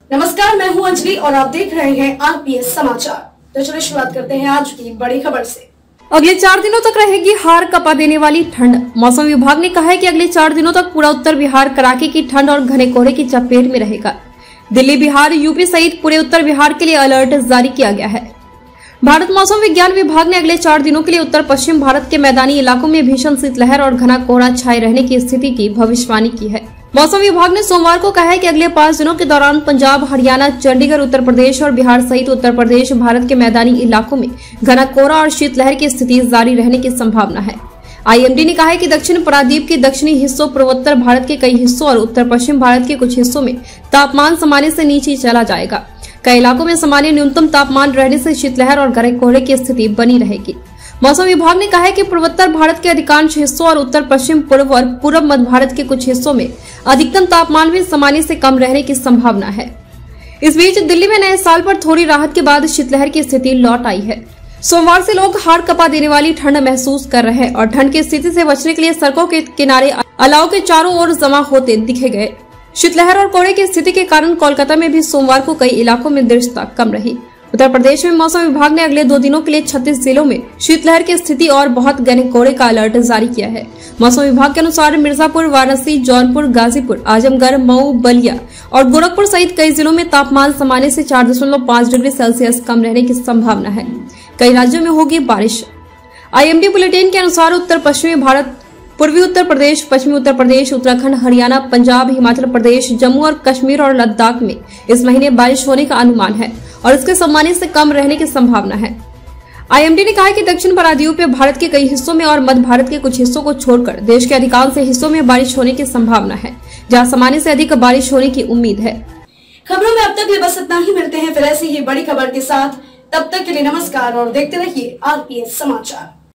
नमस्कार, मैं हूं अंजलि और आप देख रहे हैं आरपीएस समाचार। तो चलिए शुरुआत करते हैं आज की बड़ी खबर से। अगले 4 दिनों तक रहेगी हाड़ कपा देने वाली ठंड। मौसम विभाग ने कहा है कि अगले 4 दिनों तक पूरा उत्तर बिहार कड़ाके की ठंड और घने कोहरे की चपेट में रहेगा। दिल्ली, बिहार, यूपी सहित पूरे उत्तर बिहार के लिए अलर्ट जारी किया गया है। भारत मौसम विज्ञान विभाग ने अगले 4 दिनों के लिए उत्तर पश्चिम भारत के मैदानी इलाकों में भीषण शीतलहर और घना कोहरा छाए रहने की स्थिति की भविष्यवाणी की है। मौसम विभाग ने सोमवार को कहा है कि अगले 5 दिनों के दौरान पंजाब, हरियाणा, चंडीगढ़, उत्तर प्रदेश और बिहार सहित उत्तर प्रदेश भारत के मैदानी इलाकों में घना कोहरा और शीतलहर की स्थिति जारी रहने की संभावना है। आईएमडी ने कहा है कि दक्षिण प्रायद्वीप के दक्षिणी हिस्सों, पूर्वोत्तर भारत के कई हिस्सों और उत्तर पश्चिम भारत के कुछ हिस्सों में तापमान सामान्य से नीचे चला जाएगा। कई इलाकों में सामान्य न्यूनतम तापमान रहने से शीतलहर और घने कोहरे की स्थिति बनी रहेगी। मौसम विभाग ने कहा है कि पूर्वोत्तर भारत के अधिकांश हिस्सों और उत्तर पश्चिम पूर्व और पूर्व मध्य भारत के कुछ हिस्सों में अधिकतम तापमान भी सामान्य से कम रहने की संभावना है। इस बीच दिल्ली में नए साल पर थोड़ी राहत के बाद शीतलहर की स्थिति लौट आई है। सोमवार से लोग हाड़ कपा देने वाली ठंड महसूस कर रहे हैं और ठंड की स्थिति से बचने के लिए सड़कों के किनारे अलाव के चारों ओर जमा होते दिखे गए। शीतलहर और कोहरे की स्थिति के कारण कोलकाता में भी सोमवार को कई इलाकों में दृश्यता कम रही। उत्तर प्रदेश में मौसम विभाग ने अगले 2 दिनों के लिए 36 जिलों में शीतलहर की स्थिति और बहुत घने कोहरे का अलर्ट जारी किया है। मौसम विभाग के अनुसार मिर्जापुर, वाराणसी, जौनपुर, गाजीपुर, आजमगढ़, मऊ, बलिया और गोरखपुर सहित कई जिलों में तापमान सामान्य से 4.5 डिग्री सेल्सियस कम रहने की संभावना है। कई राज्यों में होगी बारिश। आईएमडी बुलेटिन के अनुसार उत्तर पश्चिमी भारत, पूर्वी उत्तर प्रदेश, पश्चिमी उत्तर प्रदेश, उत्तराखंड, हरियाणा, पंजाब, हिमाचल प्रदेश, जम्मू और कश्मीर और लद्दाख में इस महीने बारिश होने का अनुमान है और इसके सामान्य से कम रहने की संभावना है। आईएमडी ने कहा है कि दक्षिण प्रायद्वीप भारत के कई हिस्सों में और मध्य भारत के कुछ हिस्सों को छोड़कर देश के अधिकांश हिस्सों में बारिश होने की संभावना है, जहां सामान्य से अधिक बारिश होने की उम्मीद है। खबरों में अब तक बस इतना ही। मिलते हैं फिर ऐसी ही बड़ी खबर के साथ। तब तक के लिए नमस्कार और देखते रहिए आरपीएस समाचार।